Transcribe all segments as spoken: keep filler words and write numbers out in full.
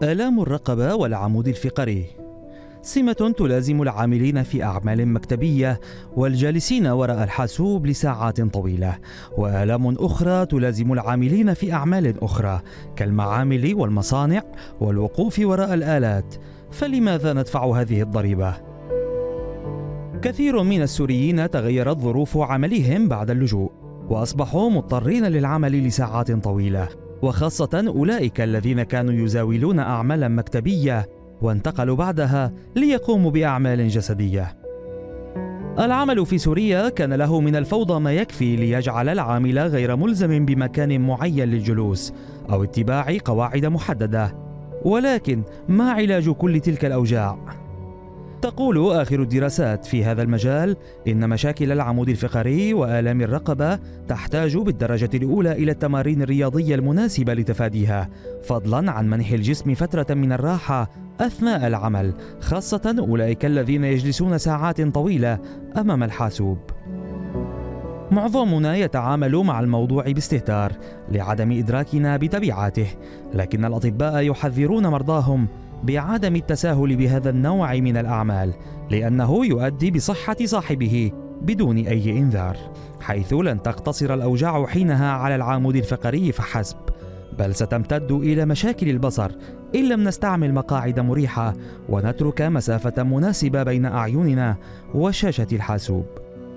آلام الرقبة والعمود الفقري سمة تلازم العاملين في أعمال مكتبية والجالسين وراء الحاسوب لساعات طويلة، وآلام أخرى تلازم العاملين في أعمال أخرى كالمعامل والمصانع والوقوف وراء الآلات. فلماذا ندفع هذه الضريبة؟ كثير من السوريين تغيرت ظروف عملهم بعد اللجوء، وأصبحوا مضطرين للعمل لساعات طويلة، وخاصة أولئك الذين كانوا يزاولون أعمالا مكتبية وانتقلوا بعدها ليقوموا بأعمال جسدية. العمل في سوريا كان له من الفوضى ما يكفي ليجعل العامل غير ملزم بمكان معين للجلوس أو اتباع قواعد محددة. ولكن ما علاج كل تلك الأوجاع؟ تقول آخر الدراسات في هذا المجال إن مشاكل العمود الفقري وآلام الرقبة تحتاج بالدرجة الأولى إلى التمارين الرياضية المناسبة لتفاديها، فضلا عن منح الجسم فترة من الراحة أثناء العمل، خاصة أولئك الذين يجلسون ساعات طويلة أمام الحاسوب. معظمنا يتعامل مع الموضوع باستهتار لعدم إدراكنا بتبعاته، لكن الأطباء يحذرون مرضاهم بعدم التساهل بهذا النوع من الأعمال، لأنه يؤدي بصحة صاحبه بدون أي إنذار، حيث لن تقتصر الأوجاع حينها على العمود الفقري فحسب، بل ستمتد إلى مشاكل البصر إن لم نستعمل مقاعد مريحة ونترك مسافة مناسبة بين أعيننا وشاشة الحاسوب.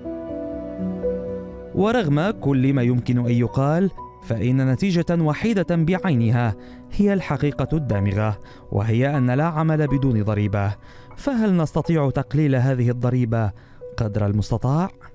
ورغم كل ما يمكن أن يقال، فإن نتيجة وحيدة بعينها هي الحقيقة الدامغة، وهي أن لا عمل بدون ضريبة. فهل نستطيع تقليل هذه الضريبة قدر المستطاع؟